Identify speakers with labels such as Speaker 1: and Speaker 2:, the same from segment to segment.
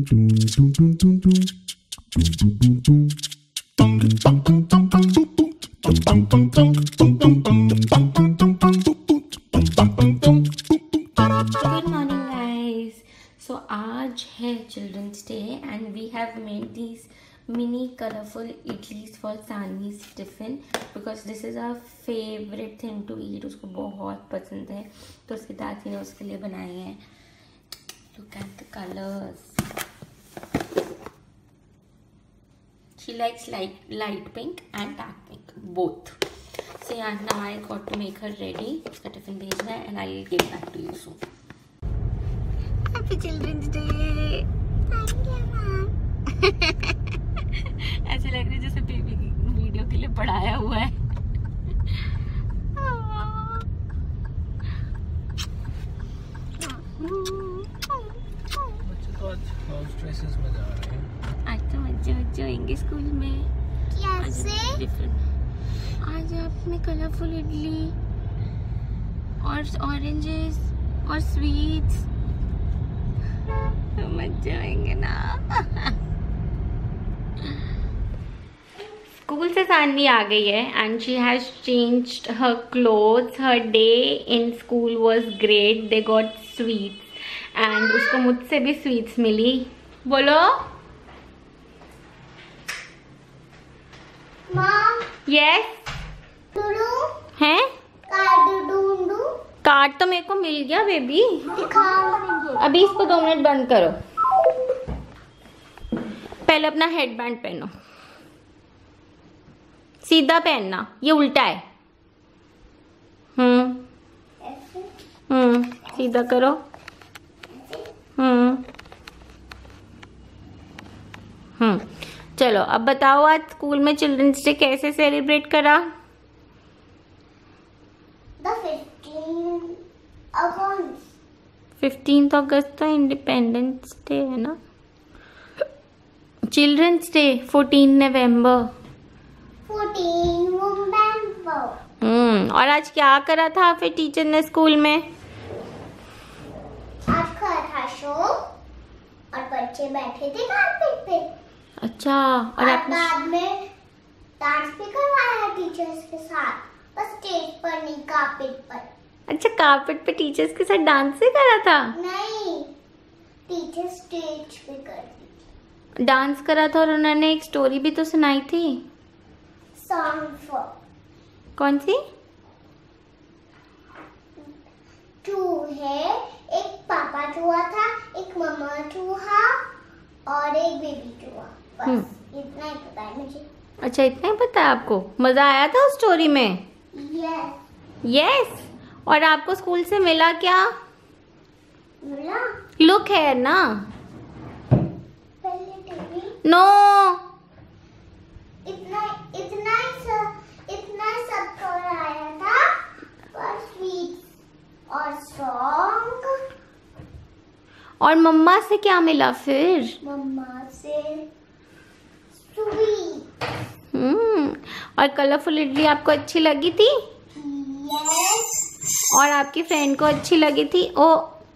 Speaker 1: morning guys. So आज है children's day and we have made these mini colorful idlis for Saanvi's tiffin because this is our favorite thing to eat. उसको बहुत पसंद है तो उसकी दादी ने उसके लिए बनाए हैं. Look at the colors. She likes light pink and dark pink both. So yeah, now I got to make her ready. उसका टिफिन भेजना है and I'll get back to you soon. Happy Children's Day. Thank you mom. ऐसे लग रहा है जैसे baby video के लिए पढ़ाया हुआ है.
Speaker 2: बच्चे तो आज हाउस ड्रेसेस में जा रहे हैं.
Speaker 1: आज तो मजे होंगे स्कूल में. कैसे? आज आपने कलरफुल इडली और ऑरेंजेस और स्वीट्स तो मजे आएंगे ना. स्कूल से सानवी आ गई है and she has changed her clothes. Her day in school was great. They got sweets and उसको मुझसे भी स्वीट्स मिली. बोलो
Speaker 3: मॉम.
Speaker 1: यस हैं? कार्ड तो मेरे को मिल गया बेबी. अभी इसको 2 मिनट बंद करो. पहले अपना हेडबैंड पहनो. सीधा पहनना, ये उल्टा है. सीधा करो. चलो अब बताओ आज स्कूल में चिल्ड्रंस डे कैसे सेलिब्रेट करा? 15th अगस्त तो इंडिपेंडेंस डे है ना. चिल्ड्रंस डे 14 नवंबर. और आज क्या करा था फिर टीचर ने स्कूल में?
Speaker 3: आज करा था शो और बच्चे बैठे थे कारपेट पे.
Speaker 1: अच्छा. और
Speaker 3: बाद में डांस भी करवाया टीचर्स के साथ. बस स्टेज पर नहीं, कारपेट पर.
Speaker 1: अच्छा, कारपेट पे टीचर्स के साथ डांस भी करा था?
Speaker 3: नहीं, टीचर स्टेज पे कर दी.
Speaker 1: डांस करा था और उन्होंने एक स्टोरी भी तो सुनाई थी.
Speaker 3: सॉन्ग.
Speaker 1: कौन सी?
Speaker 3: 2 है. एक पापा चूहा था, एक मम्मा चूहा और एक बेबी चूहा. बस इतना ही पता है मुझे.
Speaker 1: अच्छा, इतना ही पता है आपको. मजा आया था उस स्टोरी में? यस. और आपको स्कूल से मिला क्या?
Speaker 3: मिला
Speaker 1: लुक है ना.
Speaker 3: पहले टीवी.
Speaker 1: नो.
Speaker 3: इतना सब कराया था. और स्वीट्स और सॉन्ग.
Speaker 1: और मम्मा से क्या मिला फिर?
Speaker 3: मम्मा से स्वीट.
Speaker 1: और कलरफुल इडली आपको अच्छी लगी थी?
Speaker 3: यस.
Speaker 1: और आपकी फ्रेंड को अच्छी लगी थी? ओ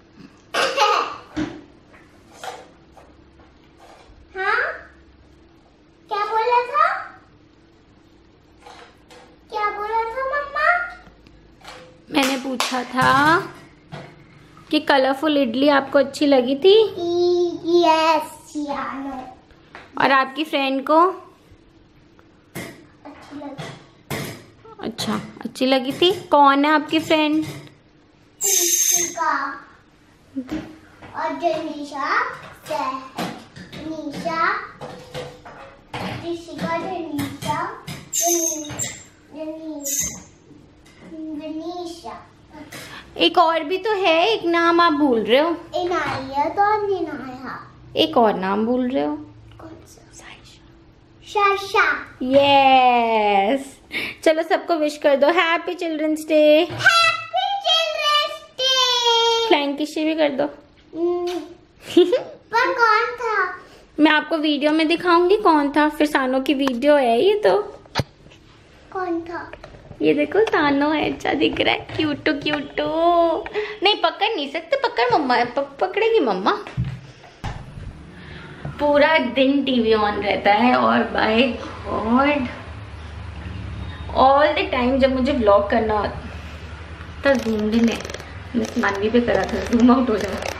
Speaker 3: हाँ, क्या बोला था? क्या बोला था मम्मा?
Speaker 1: मैंने पूछा था कि कलरफुल इडली आपको अच्छी लगी थी?
Speaker 3: यस यानो.
Speaker 1: और आपकी फ्रेंड को?
Speaker 3: अच्छी लगी.
Speaker 1: अच्छा, अच्छी लगी थी. कौन है आपकी फ्रेंड?
Speaker 3: ऋषिका और जनीशा. ऋषिका, जनीशा, जनीशा.
Speaker 1: एक और भी तो है. एक नाम आप भूल रहे हो.
Speaker 3: इनाया तो निनाया.
Speaker 1: एक और नाम भूल रहे हो.
Speaker 3: कौन सा? शाशा.
Speaker 1: यस. चलो सबको विश कर दो. Happy children's day.
Speaker 3: Happy children's day.
Speaker 1: Flying किसी भी कर दो.
Speaker 3: पर कौन था?
Speaker 1: मैं आपको वीडियो में दिखाऊंगी कौन था. फिर सानो की वीडियो है ये तो.
Speaker 3: कौन था?
Speaker 1: ये देखो सानो है. अच्छा दिख रहा है. क्यूटू क्यूटू. नहीं पकड़ नहीं सकते. पकड़ मम्मा. पकड़ेगी मम्मा. पूरा दिन टीवी ऑन रहता है और by God all the time जब मुझे व्लॉग करना होता जूम भी नहीं, मिस मानवी पे करा था जूम आउट हो जाए।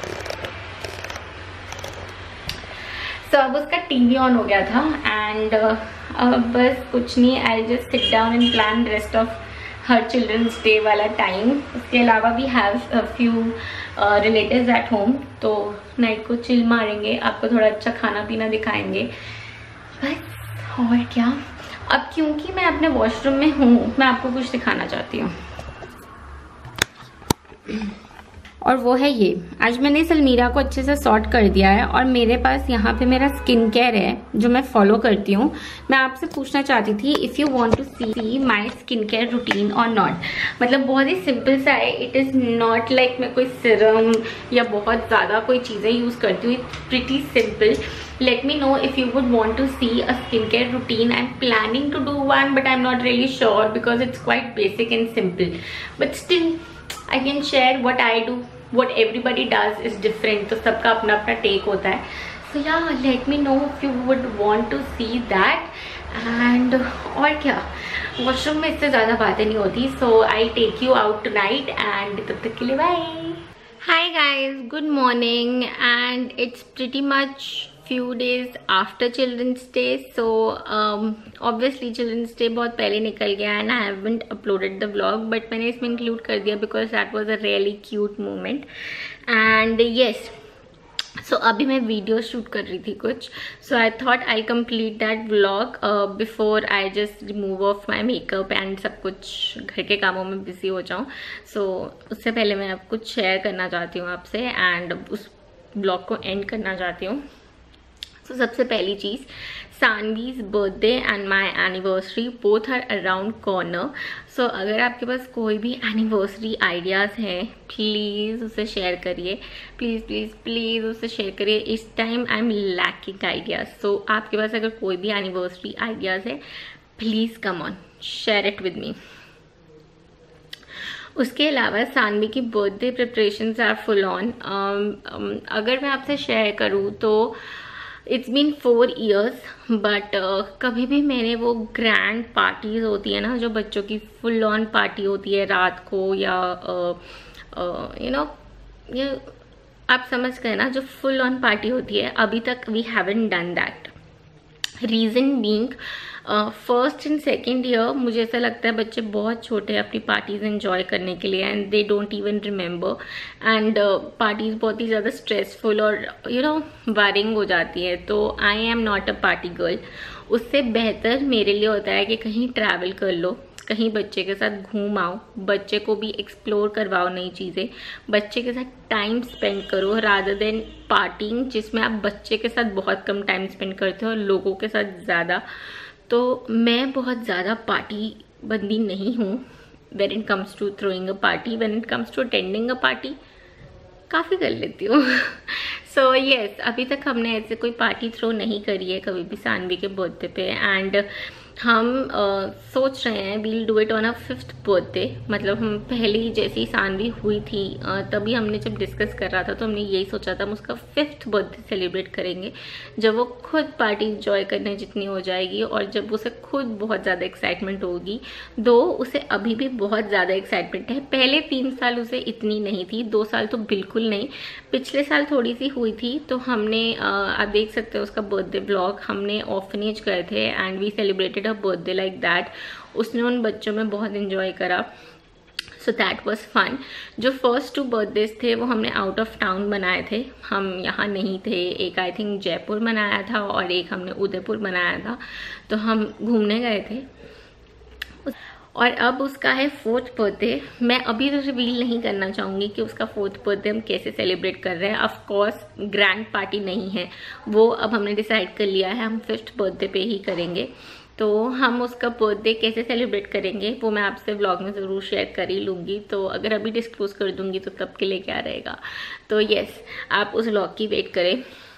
Speaker 1: तो अब उसका टीवी ऑन हो गया था एंड बस कुछ नहीं, I just sit down and plan rest of her children's day वाला टाइम। उसके अलावा we have a few relatives at home, तो नाइट को चिल मारेंगे, आपको थोड़ा अच्छा खाना पीना दिखाएंगे बस। और क्या, अब क्योंकि मैं अपने वॉशरूम में हूँ मैं आपको कुछ दिखाना चाहती हूँ और वो है ये। आज मैंने इस अलमीरा को अच्छे से सॉर्ट कर दिया है और मेरे पास यहाँ पे मेरा स्किन केयर है जो मैं फॉलो करती हूँ। मैं आपसे पूछना चाहती थी if you want to see my skin care routine और नॉट। मतलब बहुत ही सिंपल सा है, इट इज़ नॉट लाइक मैं कोई सिरम या बहुत ज़्यादा कोई चीज़ें यूज़ करती हूँ। It's pretty simple. Let me know if you would want to see a skincare routine. I'm planning to do one but I'm not really sure because it's quite basic and simple. But still I can share what I do. What everybody does is different. तो सबका अपना अपना take होता है. So yeah, let me know if you would want to see that. And और क्या, washroom में इससे ज़्यादा बातें नहीं होती. So I'll take you out tonight and तब तक के लिए bye. Hi guys, good morning and it's pretty much few days after Children's Day. So obviously Children's Day बहुत पहले निकल गया and I haven't uploaded the vlog, but मैंने इसमें include कर दिया because that was a really cute moment. And yes, so अभी मैं वीडियो शूट कर रही थी कुछ, so I thought I'll complete that vlog before I just remove off my makeup and सब कुछ घर के कामों में बिजी हो जाऊँ. So उससे पहले मैं अब कुछ शेयर करना चाहती हूँ आपसे and उस vlog को एंड करना चाहती हूँ. तो सबसे पहली चीज़, Sanvi's birthday and my anniversary both are around corner. So अगर आपके पास कोई भी एनिवर्सरी आइडियाज़ हैं प्लीज़ उसे शेयर करिए. प्लीज़ प्लीज़ प्लीज़ उसे शेयर करिए. इस time I am lacking ideas. So आपके पास अगर कोई भी एनिवर्सरी आइडियाज़ है please come on share it with me. उसके अलावा सानवी की birthday preparations are full on. अगर मैं आपसे शेयर करूँ तो इट्स बीन 4 years बट कभी भी मैंने वो ग्रैंड पार्टीज होती है ना, जो बच्चों की फुल ऑन पार्टी होती है रात को, या यू नो ये आप समझ गए ना, जो फुल ऑन पार्टी होती है, अभी तक we haven't done that. Reason being first and second year मुझे ऐसा लगता है बच्चे बहुत छोटे हैं अपनी पार्टीज एंजॉय करने के लिए and they don't even remember. And parties बहुत ही ज़्यादा स्ट्रेसफुल और यू नो वारिंग हो जाती है. तो I am not a party girl. उससे बेहतर मेरे लिए होता है कि कहीं ट्रैवल कर लो, कहीं बच्चे के साथ घूम आओ, बच्चे को भी एक्सप्लोर करवाओ नई चीज़ें, बच्चे के साथ टाइम स्पेंड करो रादर देन पार्टिंग जिसमें आप बच्चे के साथ बहुत कम टाइम स्पेंड करते हो और लोगों के साथ ज़्यादा. तो मैं बहुत ज़्यादा पार्टी बंदी नहीं हूँ when it comes to throwing a party. When it comes to attending a party काफ़ी कर लेती हूँ. सो येस, अभी तक हमने ऐसे कोई पार्टी थ्रो नहीं करी है कभी भी सानवी के बर्थडे पे. एंड हम सोच रहे हैं we'll do it on a 5th birthday. मतलब हम पहली जैसी सानवी हुई थी तभी हमने जब डिस्कस कर रहा था तो हमने यही सोचा था हम उसका 5th बर्थडे सेलिब्रेट करेंगे जब वो खुद पार्टी इंजॉय करने जितनी हो जाएगी और जब उसे खुद बहुत ज़्यादा एक्साइटमेंट होगी. दो उसे अभी भी बहुत ज़्यादा एक्साइटमेंट है. पहले 3 साल उसे इतनी नहीं थी, 2 साल तो बिल्कुल नहीं. पिछले साल थोड़ी सी हुई थी तो हमने आप देख सकते हो उसका बर्थडे ब्लॉग, हमने ऑर्फनेज गए थे and we celebrated birthday like that. उसने उन बच्चों में बहुत एंजॉय करा. So that was fun. जो फर्स्ट 2 बर्थडेज थे वो हमने आउट ऑफ टाउन बनाए थे, हम यहाँ नहीं थे. एक आई थिंक जयपुर मनाया था और एक हमने उदयपुर मनाया था. तो हम घूमने गए थे. और अब उसका है 4th बर्थडे. मैं अभी तो रिवील नहीं करना चाहूँगी कि उसका 4th बर्थडे हम कैसे सेलिब्रेट कर रहे हैं. ऑफ कोर्स ग्रैंड पार्टी नहीं है वो, अब हमने डिसाइड कर लिया है हम 5th बर्थडे पे ही करेंगे. तो हम उसका बर्थडे कैसे सेलिब्रेट करेंगे वो मैं आपसे व्लॉग में ज़रूर शेयर कर ही लूँगी. तो अगर अभी डिस्क्लोज कर दूँगी तो तब के लिए क्या रहेगा. तो येस, आप उस व्लॉग की वेट करें.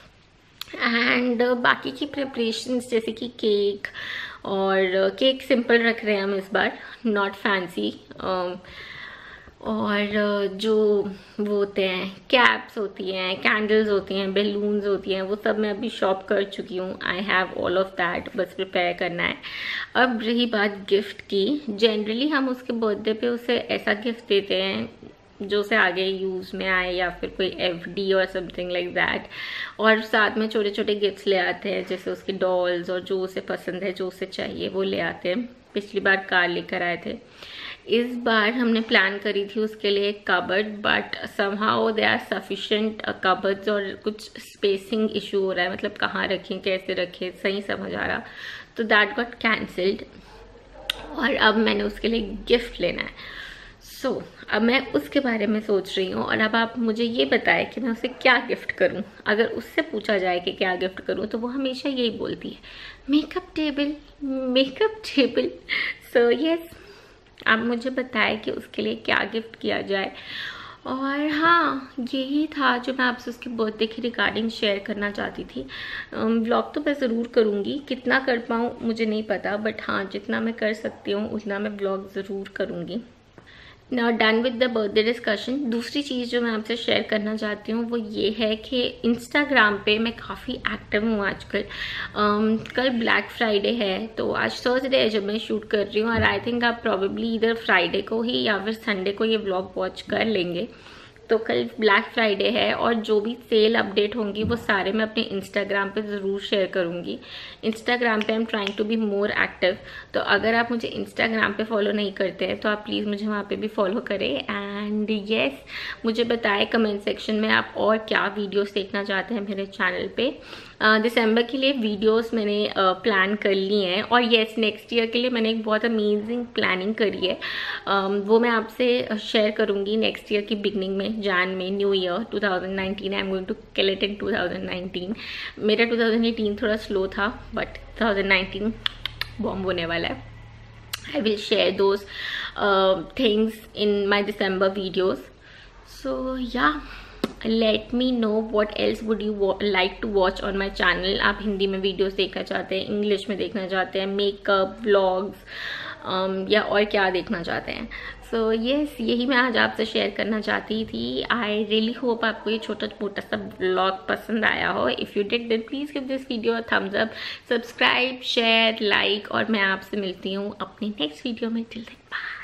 Speaker 1: एंड बाकी की प्रिपरेशंस जैसे कि केक, और केक सिंपल रख रहे हैं हम इस बार, नॉट फैंसी. और जो वो होते हैं कैप्स होती हैं, कैंडल्स होती हैं, बैलून्स होती हैं, वो सब मैं अभी शॉप कर चुकी हूँ। I have all of that, बस प्रिपेयर करना है। अब रही बात गिफ्ट की, जनरली हम उसके बर्थडे पे उसे ऐसा गिफ्ट देते हैं जो उसे आगे यूज़ में आए, या फिर कोई एफडी और समथिंग लाइक दैट। और साथ में छोटे छोटे गिफ्ट्स ले आते हैं, जैसे उसकी डॉल्स और जो उसे पसंद है, जो उसे चाहिए वो ले आते हैं। पिछली बार कार लेकर आए थे। इस बार हमने प्लान करी थी उसके लिए एक cupboard, but somehow they are sufficient cupboards, और कुछ स्पेसिंग इशू हो रहा है, मतलब कहाँ रखें कैसे रखें सही समझ आ रहा, तो दैट गॉट कैंसिल्ड। और अब मैंने उसके लिए गिफ्ट लेना है। सो अब मैं उसके बारे में सोच रही हूँ। और अब आप मुझे ये बताएं कि मैं उसे क्या गिफ्ट करूँ। अगर उससे पूछा जाए कि क्या गिफ्ट करूँ, तो वो हमेशा यही बोलती है, makeup table, makeup table. So yes, आप मुझे बताएं कि उसके लिए क्या गिफ्ट किया जाए। और हाँ, यही था जो मैं आपसे उसके बर्थडे की रिगार्डिंग शेयर करना चाहती थी। व्लॉग तो मैं ज़रूर करूँगी, कितना कर पाऊँ मुझे नहीं पता, बट हाँ जितना मैं कर सकती हूँ उतना मैं व्लॉग ज़रूर करूँगी। Now done with the birthday discussion. दूसरी चीज़ जो मैं आपसे शेयर करना चाहती हूँ वो ये है कि इंस्टाग्राम पे मैं काफ़ी एक्टिव हूँ आजकल। कल ब्लैक फ्राइडे है, तो आज थर्सडे है जब मैं शूट कर रही हूँ, और आई थिंक आप प्रॉबेबली इधर फ्राइडे को ही या फिर संडे को ये व्लॉग वॉच कर लेंगे। तो कल ब्लैक फ्राइडे है, और जो भी सेल अपडेट होंगी वो सारे मैं अपने इंस्टाग्राम पे ज़रूर शेयर करूँगी। इंस्टाग्राम पे I am trying to be more active, तो अगर आप मुझे इंस्टाग्राम पे फॉलो नहीं करते हैं तो आप प्लीज़ मुझे वहाँ पे भी फॉलो करें। एंड येस, मुझे बताएं कमेंट सेक्शन में आप और क्या वीडियोस देखना चाहते हैं मेरे चैनल पे। दिसंबर के लिए वीडियोस मैंने प्लान कर ली हैं, और येस नेक्स्ट ईयर के लिए मैंने एक बहुत अमेजिंग प्लानिंग करी है। वो मैं आपसे शेयर करूँगी नेक्स्ट ईयर की बिगनिंग में, जान में, new year 2019। I am going to kill it in 2019। मेरा 2018 थोड़ा स्लो था, बट 2019 बॉम्ब होने वाला है। I will share those things in my December videos. So yeah, let me know what else would you like to watch on my channel. आप हिंदी में videos देखना चाहते हैं, इंग्लिश में देखना चाहते हैं, मेकअप व्लॉग्स, या और क्या देखना चाहते हैं। सो येस, यही मैं आज आपसे शेयर करना चाहती थी। आई रियली होप आपको ये छोटा मोटा सा व्लॉग पसंद आया हो। If you did then please give this video a thumbs up, subscribe, share, like, और मैं आपसे मिलती हूँ अपनी नेक्स्ट वीडियो में। Till then bye.